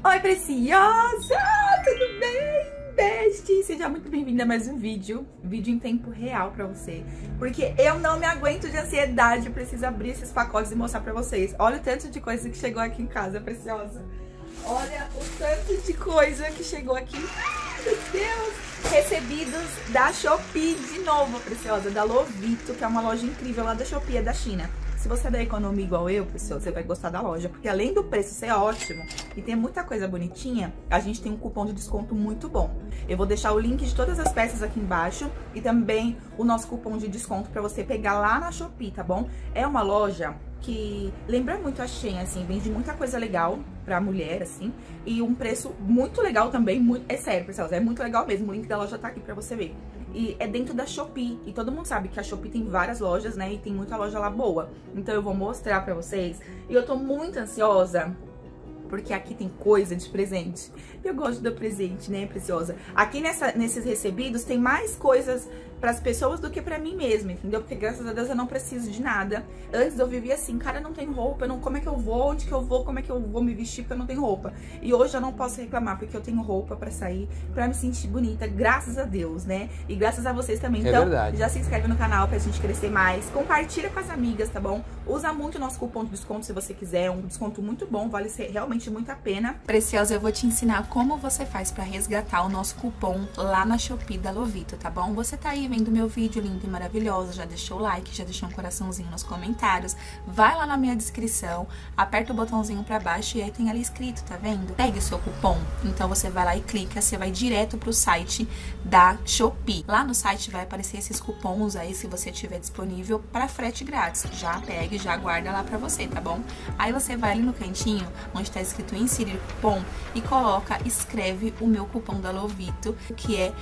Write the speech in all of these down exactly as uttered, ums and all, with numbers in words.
Oi, preciosa! Tudo bem, bestie? Seja muito bem-vinda a mais um vídeo, vídeo em tempo real pra você, porque eu não me aguento de ansiedade, preciso abrir esses pacotes e mostrar pra vocês. Olha o tanto de coisa que chegou aqui em casa, preciosa. Olha o tanto de coisa que chegou aqui. Ai, meu Deus! Recebidos da Shopee de novo, preciosa, da Lovito, que é uma loja incrível lá da Shopee, é da China. Se você é da economia igual eu, pessoal, você vai gostar da loja, porque além do preço ser ótimo e tem muita coisa bonitinha, a gente tem um cupom de desconto muito bom. Eu vou deixar o link de todas as peças aqui embaixo e também o nosso cupom de desconto pra você pegar lá na Shopee, tá bom? É uma loja que lembra muito a Shein, assim, vende muita coisa legal pra mulher, assim, e um preço muito legal também, muito, é sério, pessoal, é muito legal mesmo, o link da loja tá aqui pra você ver. E é dentro da Shopee, e todo mundo sabe que a Shopee tem várias lojas, né, e tem muita loja lá boa. Então eu vou mostrar pra vocês, e eu tô muito ansiosa, porque aqui tem coisa de presente. Eu gosto do presente, né, preciosa? Aqui nessa, nesses recebidos tem mais coisas pras pessoas do que pra mim mesma, entendeu? Porque graças a Deus eu não preciso de nada. Antes eu vivia assim, cara, eu não tenho roupa, eu não, como é que eu vou, onde que eu vou, como é que eu vou me vestir porque eu não tenho roupa. E hoje eu não posso reclamar, porque eu tenho roupa pra sair, pra me sentir bonita, graças a Deus, né? E graças a vocês também. Então, é verdade. Já se inscreve no canal pra gente crescer mais, compartilha com as amigas, tá bom? Usa muito o nosso cupom de desconto se você quiser, é um desconto muito bom, vale realmente muito a pena. Preciosa, eu vou te ensinar como você faz pra resgatar o nosso cupom lá na Shopee da Lovito, tá bom? Você tá aí vendo meu vídeo lindo e maravilhoso, já deixou o like, já deixou um coraçãozinho nos comentários, vai lá na minha descrição, aperta o botãozinho pra baixo e aí tem ali escrito, tá vendo? Pegue o seu cupom, então você vai lá e clica, você vai direto pro site da Shopee. Lá no site vai aparecer esses cupons aí, se você tiver disponível, pra frete grátis. Já pegue, já guarda lá pra você, tá bom? Aí você vai ali no cantinho, onde tá escrito inserir cupom, e coloca, escreve o meu cupom da Lovito, que é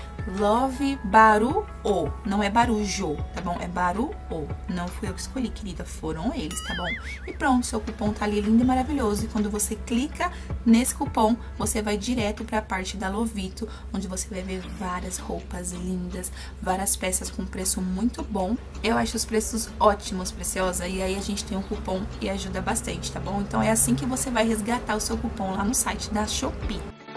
LOVEBARUO. Não é Barujo, tá bom? É Baruo. Não fui eu que escolhi, querida, foram eles, tá bom? E pronto, seu cupom tá ali lindo e maravilhoso. E quando você clica nesse cupom, você vai direto pra parte da Lovito, onde você vai ver várias roupas lindas, várias peças com preço muito bom. Eu acho os preços ótimos, preciosa, e aí a gente tem um cupom e ajuda bastante, tá bom? Então é assim que você vai resgatar o seu cupom lá no site da Shopee.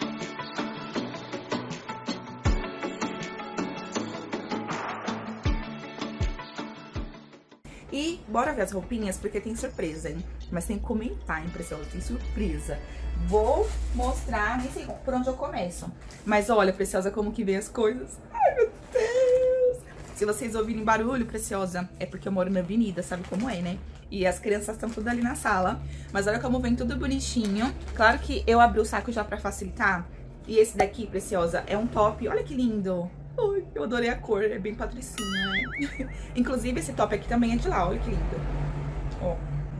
E bora ver as roupinhas, porque tem surpresa, hein? Mas tem que comentar, hein, preciosa? Tem surpresa. Vou mostrar, nem sei por onde eu começo. Mas olha, preciosa, como que vem as coisas. Ai, meu Deus! Se vocês ouvirem barulho, preciosa, é porque eu moro na avenida, sabe como é, né? E as crianças estão tudo ali na sala. Mas olha como vem tudo bonitinho. Claro que eu abri o saco já pra facilitar. E esse daqui, preciosa, é um top. Olha que lindo! Ai, eu adorei a cor, é bem patricinha, né? Inclusive, esse top aqui também é de lá, olha que lindo. Ó,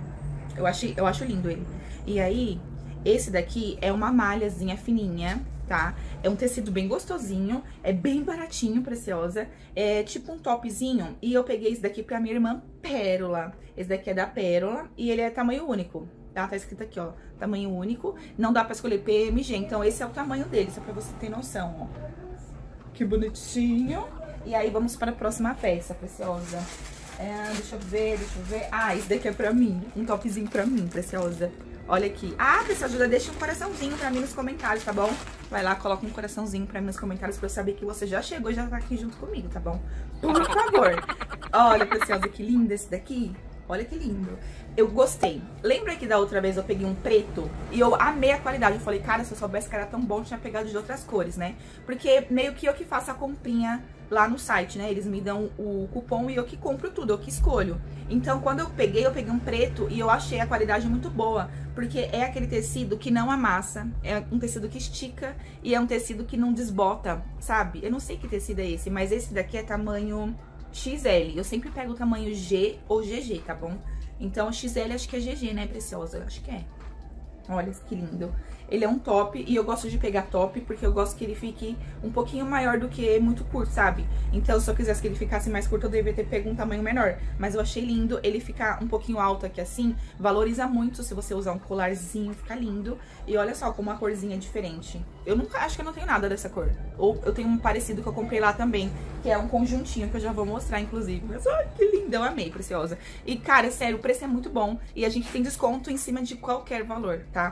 eu, achei, eu acho lindo ele. E aí, esse daqui é uma malhazinha fininha, tá? É um tecido bem gostosinho, é bem baratinho, preciosa. É tipo um topzinho, e eu peguei esse daqui pra minha irmã Pérola. Esse daqui é da Pérola, e ele é tamanho único. Tá, tá escrito aqui, ó, tamanho único. Não dá pra escolher P M G, então esse é o tamanho dele, só pra você ter noção, ó. Que bonitinho. E aí, vamos para a próxima peça, preciosa. É, deixa eu ver, deixa eu ver. Ah, esse daqui é pra mim. Um topzinho pra mim, preciosa. Olha aqui. Ah, preciosa, deixa um coraçãozinho pra mim nos comentários, tá bom? Vai lá, coloca um coraçãozinho pra mim nos comentários pra eu saber que você já chegou e já tá aqui junto comigo, tá bom? Por favor. Olha, preciosa, que lindo esse daqui. Olha que lindo. Eu gostei. Lembra que da outra vez eu peguei um preto e eu amei a qualidade. Eu falei, cara, se eu soubesse que era tão bom, eu tinha pegado de outras cores, né? Porque meio que eu que faço a comprinha lá no site, né? Eles me dão o cupom e eu que compro tudo, eu que escolho. Então, quando eu peguei, eu peguei um preto e eu achei a qualidade muito boa. Porque é aquele tecido que não amassa, é um tecido que estica e é um tecido que não desbota, sabe? Eu não sei que tecido é esse, mas esse daqui é tamanho X L. Eu sempre pego o tamanho G ou G G, tá bom? Então, X L acho que é G G, né, preciosa? Acho que é. Olha que lindo. Ele é um top e eu gosto de pegar top porque eu gosto que ele fique um pouquinho maior do que muito curto, sabe? Então, se eu quisesse que ele ficasse mais curto, eu deveria ter pego um tamanho menor. Mas eu achei lindo ele ficar um pouquinho alto aqui assim. Valoriza muito se você usar um colarzinho, fica lindo. E olha só como a corzinha é diferente. Eu nunca, acho que eu não tenho nada dessa cor. Ou eu tenho um parecido que eu comprei lá também, que é um conjuntinho que eu já vou mostrar, inclusive. Mas olha que lindo, eu amei, preciosa. E, cara, sério, o preço é muito bom e a gente tem desconto em cima de qualquer valor, tá?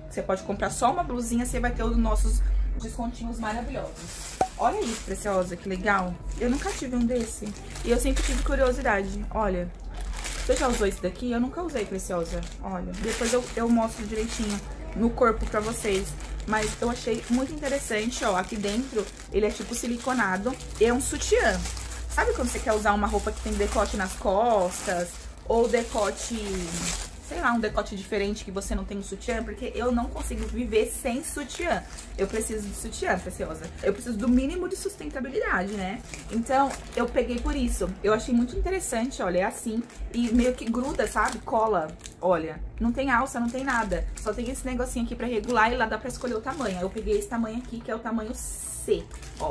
Você pode comprar só uma blusinha, você vai ter os nossos descontinhos maravilhosos. Olha isso, Preciosa, que legal. Eu nunca tive um desse. E eu sempre tive curiosidade. Olha, você já usou esse daqui? Eu nunca usei, Preciosa. Olha, depois eu, eu mostro direitinho no corpo pra vocês. Mas eu achei muito interessante, ó. Aqui dentro, ele é tipo siliconado. E é um sutiã. Sabe quando você quer usar uma roupa que tem decote nas costas? Ou decote... sei lá, um decote diferente que você não tem um sutiã, porque eu não consigo viver sem sutiã. Eu preciso de sutiã, Preciosa. Eu preciso do mínimo de sustentabilidade, né? Então, eu peguei por isso. Eu achei muito interessante, olha, é assim. E meio que gruda, sabe? Cola. Olha, não tem alça, não tem nada. Só tem esse negocinho aqui pra regular e lá dá pra escolher o tamanho. Eu peguei esse tamanho aqui, que é o tamanho C, ó.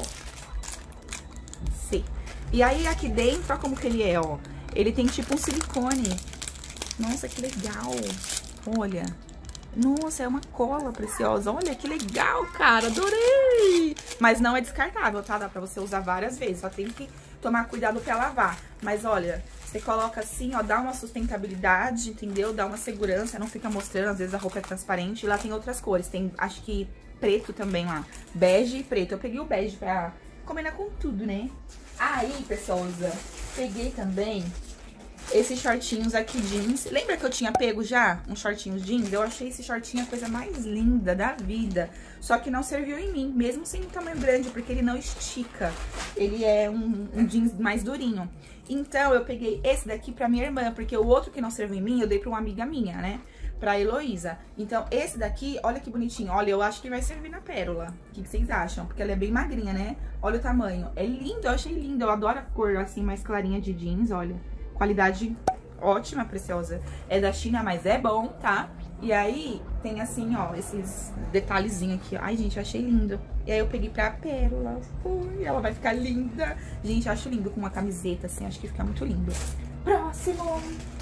C. E aí, aqui dentro, ó como que ele é, ó. Ele tem tipo um silicone. Nossa, que legal. Olha. Nossa, é uma cola, Preciosa. Olha, que legal, cara. Adorei. Mas não é descartável, tá? Dá pra você usar várias vezes. Só tem que tomar cuidado pra lavar. Mas olha, você coloca assim, ó, dá uma sustentabilidade, entendeu? Dá uma segurança, não fica mostrando. Às vezes a roupa é transparente. E lá tem outras cores. Tem, acho que, preto também lá. Bege e preto. Eu peguei o bege pra combinar com tudo, né? Aí, Preciosa, peguei também... esses shortinhos aqui jeans. Lembra que eu tinha pego já uns shortinhos jeans? Eu achei esse shortinho a coisa mais linda da vida. Só que não serviu em mim, mesmo sem um tamanho grande, porque ele não estica. Ele é um, um jeans mais durinho. Então, eu peguei esse daqui pra minha irmã, porque o outro que não serviu em mim, eu dei pra uma amiga minha, né? Pra Heloísa. Então, esse daqui, olha que bonitinho. Olha, eu acho que vai servir na Pérola. O que, que vocês acham? Porque ela é bem magrinha, né? Olha o tamanho. É lindo, eu achei lindo. Eu adoro a cor, assim, mais clarinha de jeans, olha. Qualidade ótima, Preciosa. É da China, mas é bom, tá? E aí, tem assim, ó, esses detalhezinhos aqui. Ai, gente, eu achei lindo. E aí eu peguei pra Pérola. Ui, ela vai ficar linda. Gente, eu acho lindo com uma camiseta, assim. Acho que fica muito lindo. Próximo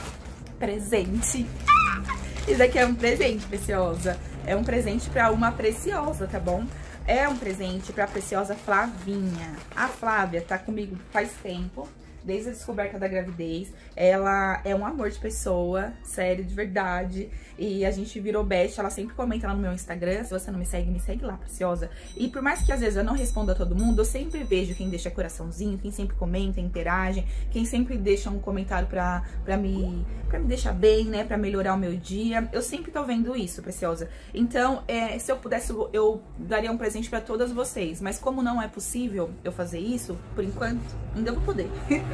presente. Esse daqui é um presente, Preciosa. É um presente pra uma Preciosa, tá bom? É um presente pra Preciosa Flavinha. A Flávia tá comigo faz tempo. Desde a descoberta da gravidez, ela é um amor de pessoa, sério, de verdade. E a gente virou best, ela sempre comenta lá no meu Instagram. Se você não me segue, me segue lá, Preciosa. E por mais que às vezes eu não responda a todo mundo, eu sempre vejo quem deixa coraçãozinho, quem sempre comenta, interage, quem sempre deixa um comentário pra, pra, me, pra me deixar bem, né, pra melhorar o meu dia. Eu sempre tô vendo isso, Preciosa. Então, é, se eu pudesse, eu daria um presente pra todas vocês. Mas como não é possível eu fazer isso, por enquanto, ainda vou poder.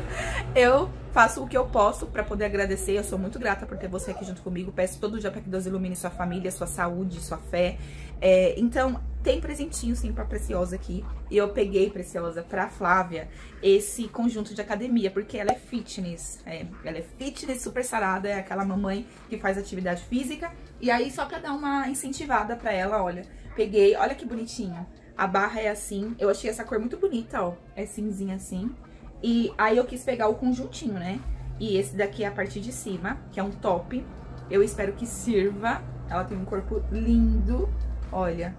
Eu faço o que eu posso pra poder agradecer. Eu sou muito grata por ter você aqui junto comigo. Peço todo dia pra que Deus ilumine sua família, sua saúde, sua fé. É, então, tem presentinho sim pra Preciosa aqui. E eu peguei, Preciosa, pra Flávia esse conjunto de academia, porque ela é fitness. É, ela é fitness, super sarada, é aquela mamãe que faz atividade física. E aí, só pra dar uma incentivada pra ela, olha, peguei, olha que bonitinho. A barra é assim, eu achei essa cor muito bonita, ó. É cinzinha assim. E aí eu quis pegar o conjuntinho, né? E esse daqui é a parte de cima, que é um top. Eu espero que sirva. Ela tem um corpo lindo. Olha.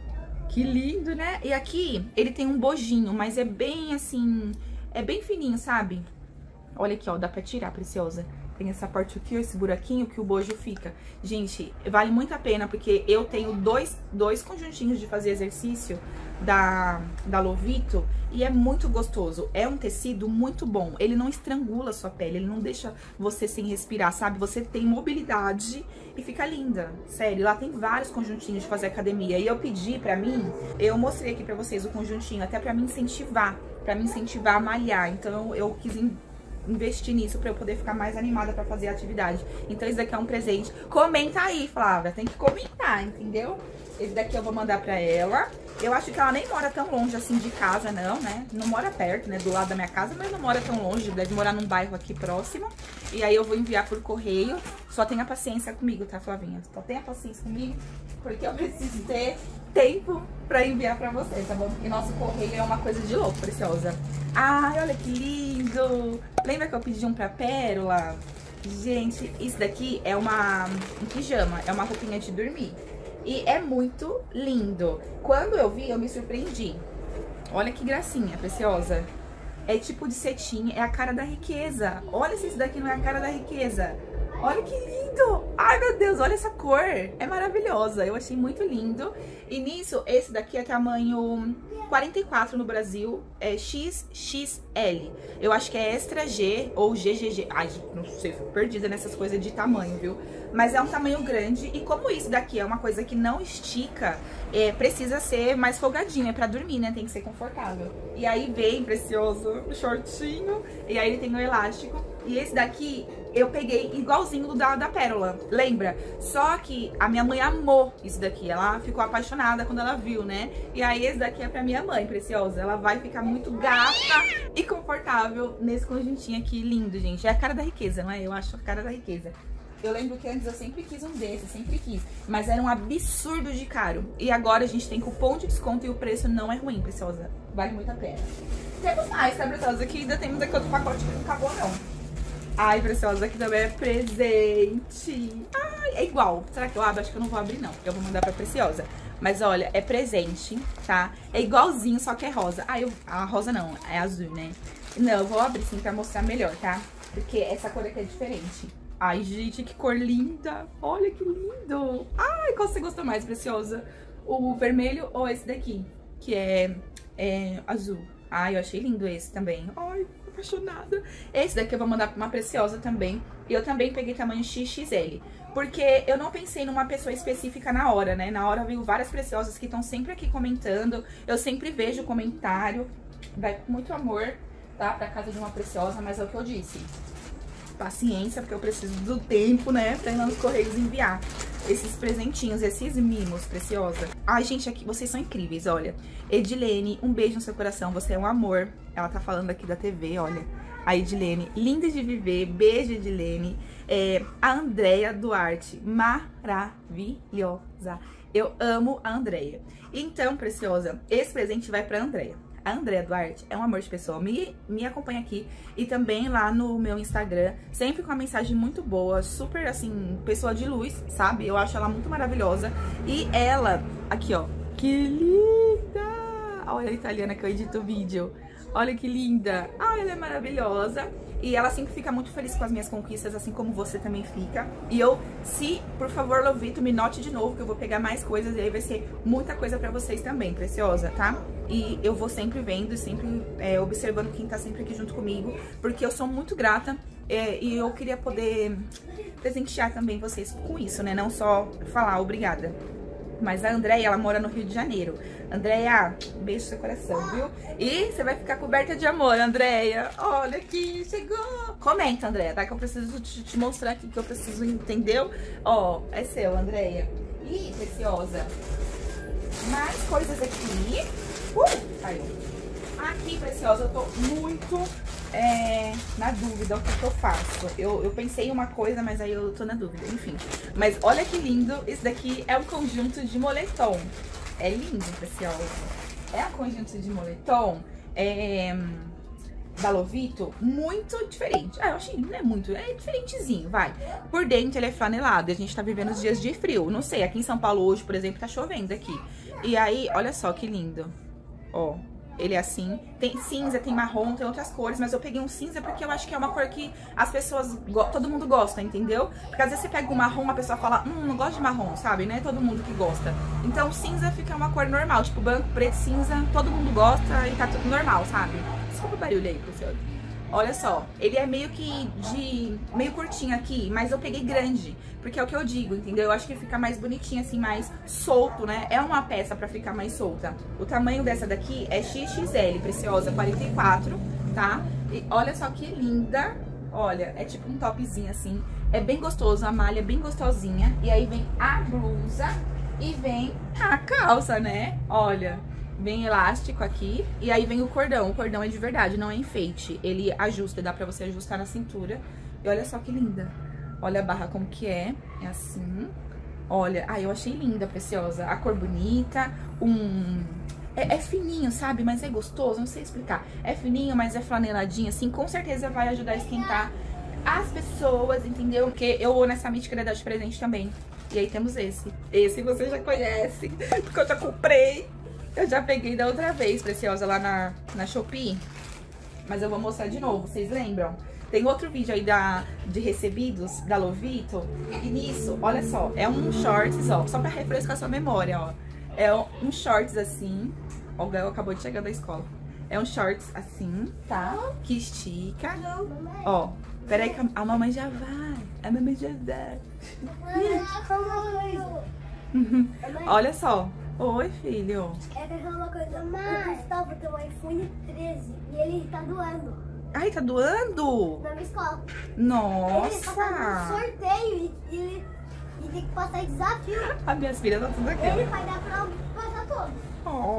Que lindo, né? E aqui ele tem um bojinho, mas é bem assim... é bem fininho, sabe? Olha aqui, ó. Dá pra tirar, Preciosa. Tem essa parte aqui, esse buraquinho que o bojo fica. Gente, vale muito a pena, porque eu tenho dois, dois conjuntinhos de fazer exercício da, da Lovito e é muito gostoso. É um tecido muito bom. Ele não estrangula a sua pele, ele não deixa você sem respirar, sabe? Você tem mobilidade e fica linda. Sério, lá tem vários conjuntinhos de fazer academia. E eu pedi pra mim, eu mostrei aqui pra vocês o conjuntinho, até pra me incentivar, pra me incentivar a malhar. Então eu quis investir nisso pra eu poder ficar mais animada pra fazer a atividade. Então esse daqui é um presente. Comenta aí, Flávia, tem que comentar, entendeu? Esse daqui eu vou mandar pra ela. Eu acho que ela nem mora tão longe assim de casa, não, né? Não mora perto, né? Do lado da minha casa, mas não mora tão longe. Deve morar num bairro aqui próximo. E aí eu vou enviar por correio. Só tenha paciência comigo, tá, Flavinha? Só tenha paciência comigo, porque eu preciso ter tempo pra enviar pra você, tá bom? Porque nosso correio é uma coisa de louco, Preciosa. Ai, olha que lindo! Lembra que eu pedi um pra Pérola? Gente, isso daqui é uma um pijama, é uma roupinha de dormir. E é muito lindo. Quando eu vi, eu me surpreendi. Olha que gracinha, Preciosa. É tipo de cetim, é a cara da riqueza. Olha se isso daqui não é a cara da riqueza. Olha que lindo! Ai, meu Deus, olha essa cor. É maravilhosa. Eu achei muito lindo. E nisso, esse daqui é tamanho quarenta e quatro no Brasil. É X X L. Eu acho que é extra G ou G G G. Ai, não sei, fico perdida nessas coisas de tamanho, viu? Mas é um tamanho grande. E como isso daqui é uma coisa que não estica, é, precisa ser mais folgadinho. É pra dormir, né? Tem que ser confortável. E aí vem, precioso, o shortinho. E aí ele tem o elástico. E esse daqui eu peguei igualzinho do da, da Pérola, lembra? Só que a minha mãe amou isso daqui, ela ficou apaixonada quando ela viu, né? E aí esse daqui é pra minha mãe, preciosa. Ela vai ficar muito gata e confortável nesse conjuntinho aqui, lindo, gente. É a cara da riqueza, não é? Eu acho a cara da riqueza. Eu lembro que antes eu sempre quis um desses, sempre quis. Mas era um absurdo de caro. E agora a gente tem cupom de desconto e o preço não é ruim, preciosa. Vale muito a pena. Temos mais, tá, preciosa? Aqui ainda temos aqui outro pacote que não acabou, não. Ai, preciosa, aqui também é presente. Ai, é igual. Será que eu abro? Acho que eu não vou abrir, não, porque eu vou mandar pra Preciosa. Mas olha, é presente, tá? É igualzinho, só que é rosa. Ah, eu... a rosa não, é azul, né? Não, eu vou abrir sim pra mostrar melhor, tá? Porque essa cor aqui é diferente. Ai, gente, que cor linda. Olha que lindo. Ai, qual você gostou mais, Preciosa? O vermelho ou esse daqui? Que é, é azul. Ai, eu achei lindo esse também. Ai, apaixonada. Esse daqui eu vou mandar pra uma Preciosa também. E eu também peguei tamanho X X L. Porque eu não pensei numa pessoa específica na hora, né? Na hora veio várias Preciosas que estão sempre aqui comentando. Eu sempre vejo o comentário. Vai com muito amor, tá? Pra casa de uma Preciosa, mas é o que eu disse. Paciência, porque eu preciso do tempo, né? Pra ir lá nos Correios enviar esses presentinhos, esses mimos, Preciosa. Ai, gente, aqui vocês são incríveis, olha. Edilene, um beijo no seu coração, você é um amor. Ela tá falando aqui da T V, olha. A Edilene, linda de viver, beijo, Edilene. É, a Andréia Duarte, maravilhosa. Eu amo a Andréia. Então, Preciosa, esse presente vai pra Andréia. A Andréia Duarte é um amor de pessoa, me, me acompanha aqui e também lá no meu Instagram, sempre com uma mensagem muito boa, super assim, pessoa de luz, sabe? Eu acho ela muito maravilhosa. E ela, aqui ó, que linda! Olha a italiana que eu edito o vídeo, olha que linda! Ah, ela é maravilhosa. E ela sempre fica muito feliz com as minhas conquistas, assim como você também fica. E eu, se, por favor, Lovito, me note de novo, que eu vou pegar mais coisas e aí vai ser muita coisa pra vocês também, Preciosa, tá? E eu vou sempre vendo, sempre é, observando quem tá sempre aqui junto comigo, porque eu sou muito grata é, e eu queria poder presentear também vocês com isso, né? Não só falar obrigada. Mas a Andréia, ela mora no Rio de Janeiro. Andréia, beijo no seu coração, viu? E você vai ficar coberta de amor, Andréia. Olha aqui, chegou. Comenta, Andréia, tá? Que eu preciso te, te mostrar aqui, que eu preciso, entendeu? Ó, é seu, Andréia. Ih, Preciosa. Mais coisas aqui. Uh, aí. Aqui, Preciosa, eu tô muito é, na dúvida o que, que eu faço. Eu, eu pensei em uma coisa, mas aí eu tô na dúvida, enfim. Mas olha que lindo, esse daqui é um conjunto de moletom. É lindo, Preciosa. É um conjunto de moletom é, da Lovito, muito diferente. Ah, eu achei, não é muito, é diferentezinho, vai. Por dentro ele é flanelado e a gente tá vivendo os dias de frio. Não sei, aqui em São Paulo hoje, por exemplo, tá chovendo aqui. E aí, olha só que lindo. Ó. Ele é assim, tem cinza, tem marrom, tem outras cores, mas eu peguei um cinza porque eu acho que é uma cor que as pessoas, todo mundo gosta, entendeu? Porque às vezes você pega um marrom, a pessoa fala, hum, não gosto de marrom, sabe? Não é todo mundo que gosta. Então cinza fica uma cor normal, tipo branco, preto, cinza, todo mundo gosta e tá tudo normal, sabe? Desculpa o barulho aí, pessoal. Olha só, ele é meio que de... meio curtinho aqui, mas eu peguei grande, porque é o que eu digo, entendeu? Eu acho que fica mais bonitinho, assim, mais solto, né? É uma peça pra ficar mais solta. O tamanho dessa daqui é X X L, Preciosa, quarenta e quatro, tá? E olha só que linda. Olha, é tipo um topzinho, assim. É bem gostoso, a malha é bem gostosinha. E aí vem a blusa e vem a calça, né? Olha... Vem elástico aqui, e aí vem o cordão. O cordão é de verdade, não é enfeite. Ele ajusta, dá pra você ajustar na cintura. E olha só que linda. Olha a barra como que é. É assim. Olha, ai, eu achei linda, Preciosa. A cor bonita, um... É, é fininho, sabe? Mas é gostoso, não sei explicar. É fininho, mas é flaneladinho, assim. Com certeza vai ajudar a esquentar as pessoas, entendeu? Porque eu honestamente queria dar de presente também. E aí temos esse. Esse você já conhece, porque eu já comprei. Eu já peguei da outra vez, Preciosa, lá na, na Shopee. Mas eu vou mostrar de novo, vocês lembram? Tem outro vídeo aí da, de recebidos da Lovito. E nisso, olha só, é um shorts, ó, só pra refrescar sua memória, ó. É um shorts assim, ó, o Gael acabou de chegar da escola. É um shorts assim, tá? Que estica. Ó, peraí que a, a mamãe já vai. A mamãe já vai. Olha só. Oi, filho. É que é uma coisa mais. O Gustavo tem um iPhone treze e ele tá doando. Ai, tá doando? Na minha escola. Nossa. Ele tá fazendo um sorteio e, e, e tem que passar desafio. As minhas filhas estão tudo aqui. Ele vai dar pra passar todos.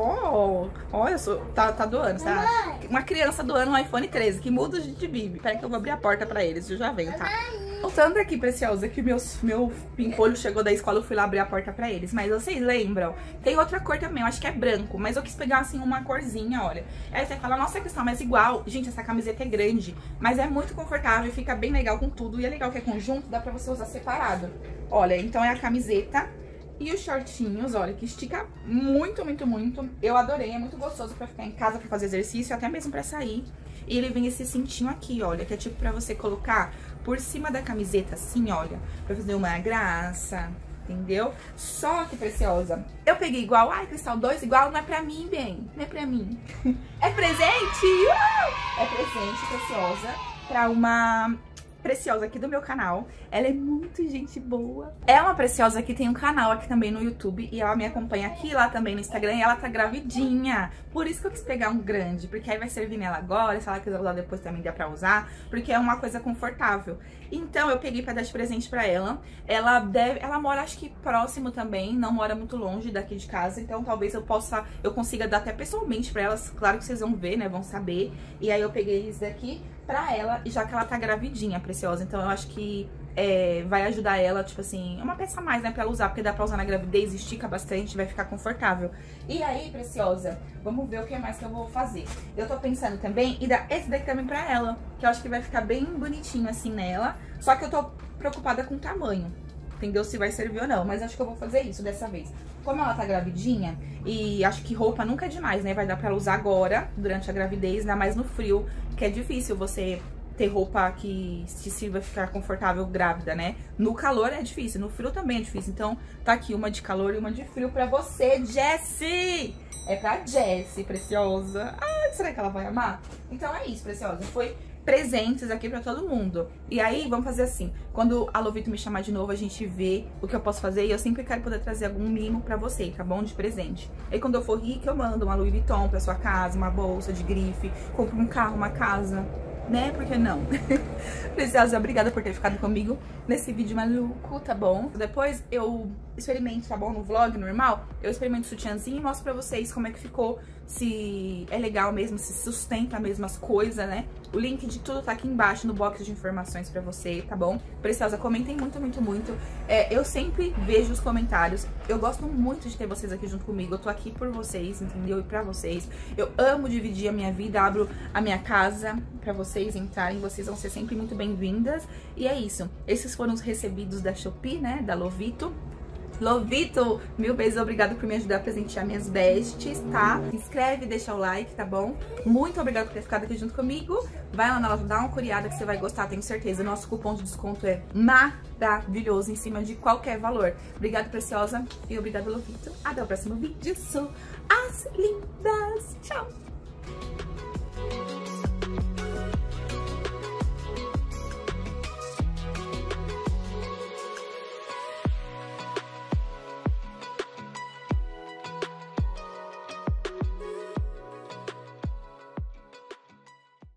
Oh, olha só, tá, tá doando, tá? Mamãe. Uma criança doando um iPhone treze, que muda a gente vive. Peraí que eu vou abrir a porta pra eles, eu já venho, tá? Voltando aqui, Preciosa, que meus, meu pimpolho chegou da escola, eu fui lá abrir a porta pra eles. Mas vocês lembram? Tem outra cor também, eu acho que é branco, mas eu quis pegar, assim, uma corzinha, olha. Aí você fala, nossa, Cristal, mas igual. Gente, essa camiseta é grande, mas é muito confortável, fica bem legal com tudo. E é legal que é conjunto, dá pra você usar separado. Olha, então é a camiseta e os shortinhos, olha, que estica muito, muito, muito. Eu adorei, é muito gostoso pra ficar em casa, pra fazer exercício, até mesmo pra sair. E ele vem esse cintinho aqui, olha, que é tipo pra você colocar por cima da camiseta, assim, olha, pra fazer uma graça, entendeu? Só que, Preciosa, eu peguei igual, ai, Cristal, dois igual, não é pra mim, bem, não é pra mim. É presente! Uh! É presente, Preciosa, pra uma Preciosa aqui do meu canal. Ela é muito gente boa. É uma Preciosa que tem um canal aqui também no YouTube e ela me acompanha aqui e lá também no Instagram e ela tá gravidinha. Por isso que eu quis pegar um grande, porque aí vai servir nela agora, se ela quiser usar depois também dá pra usar, porque é uma coisa confortável. Então eu peguei pra dar de presente pra ela. Ela deve, ela mora acho que próximo também, não mora muito longe daqui de casa, então talvez eu possa, eu consiga dar até pessoalmente pra elas. Claro que vocês vão ver, né, vão saber. E aí eu peguei isso daqui pra ela, já que ela tá gravidinha, Preciosa. Então eu acho que é, vai ajudar ela, tipo assim, é uma peça a mais, né, pra ela usar, porque dá pra usar na gravidez, estica bastante, vai ficar confortável. E aí, Preciosa, vamos ver o que mais que eu vou fazer. Eu tô pensando também em dar esse daqui também pra ela, que eu acho que vai ficar bem bonitinho assim nela, só que eu tô preocupada com o tamanho, entendeu? Se vai servir ou não, mas acho que eu vou fazer isso dessa vez. Como ela tá gravidinha, e acho que roupa nunca é demais, né? Vai dar pra ela usar agora, durante a gravidez, ainda mais no frio, que é difícil você ter roupa que te sirva ficar confortável grávida, né? No calor é difícil, no frio também é difícil. Então, tá aqui uma de calor e uma de frio pra você, Jessie! É pra Jessie, Preciosa. Ai, será que ela vai amar? Então é isso, Preciosa. Foi presentes aqui pra todo mundo. E aí, vamos fazer assim, quando a Lovito me chamar de novo, a gente vê o que eu posso fazer. E eu sempre quero poder trazer algum mimo pra você, tá bom? De presente. Aí quando eu for rica, eu mando uma Louis Vuitton pra sua casa, uma bolsa de grife, compro um carro, uma casa, né? Por que não? Preciosa, obrigada por ter ficado comigo nesse vídeo maluco, tá bom? Depois eu experimento, tá bom? No vlog normal, eu experimento o sutiãzinho e mostro pra vocês como é que ficou, se é legal mesmo, se sustenta mesmo as coisas, né? O link de tudo tá aqui embaixo no box de informações pra você, tá bom? Preciosa, comentem muito, muito, muito. É, eu sempre vejo os comentários. Eu gosto muito de ter vocês aqui junto comigo. Eu tô aqui por vocês, entendeu? E pra vocês. Eu amo dividir a minha vida, abro a minha casa pra vocês entrarem. Vocês vão ser sempre muito bem-vindas. E é isso. Esses foram os recebidos da Shopee, né? Da Lovito. Lovito, mil beijos, obrigado por me ajudar a presentear minhas besties, tá? Se inscreve, deixa o like, tá bom? Muito obrigado por ter ficado aqui junto comigo. Vai lá na loja, dá uma curiada que você vai gostar, tenho certeza. Nosso cupom de desconto é maravilhoso, em cima de qualquer valor. Obrigada, Preciosa, e obrigado, Lovito. Até o próximo vídeo. Sou as lindas. Tchau!